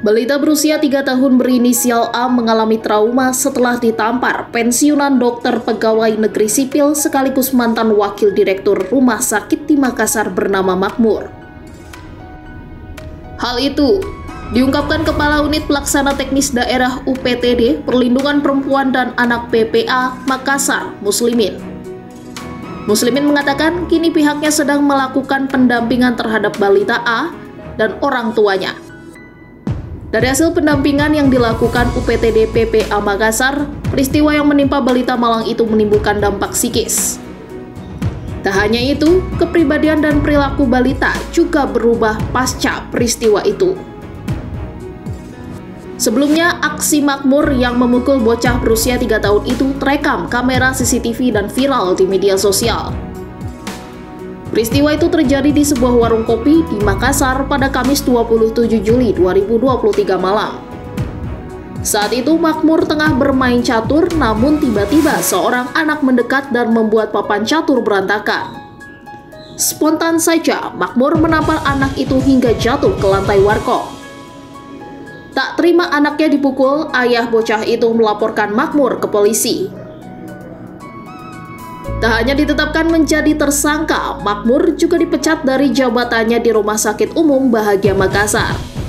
Balita berusia 3 tahun berinisial A mengalami trauma setelah ditampar pensiunan dokter pegawai negeri sipil sekaligus mantan wakil direktur rumah sakit di Makassar bernama Makmur. Hal itu diungkapkan Kepala Unit Pelaksana Teknis Daerah UPTD Perlindungan Perempuan dan Anak PPA Makassar, Muslimin. Muslimin mengatakan kini pihaknya sedang melakukan pendampingan terhadap balita A dan orang tuanya. Dari hasil pendampingan yang dilakukan UPTD PPA Makassar, peristiwa yang menimpa balita malang itu menimbulkan dampak psikis. Tak hanya itu, kepribadian dan perilaku balita juga berubah pasca peristiwa itu. Sebelumnya, aksi Makmur yang memukul bocah berusia 3 tahun itu terekam kamera CCTV dan viral di media sosial. Peristiwa itu terjadi di sebuah warung kopi di Makassar pada Kamis 27 Juli 2023 malam. Saat itu Makmur tengah bermain catur, namun tiba-tiba seorang anak mendekat dan membuat papan catur berantakan. Spontan saja Makmur menampar anak itu hingga jatuh ke lantai warkop. Tak terima anaknya dipukul, ayah bocah itu melaporkan Makmur ke polisi. Tak hanya ditetapkan menjadi tersangka, Makmur juga dipecat dari jabatannya di Rumah Sakit Umum Bahagia Makassar.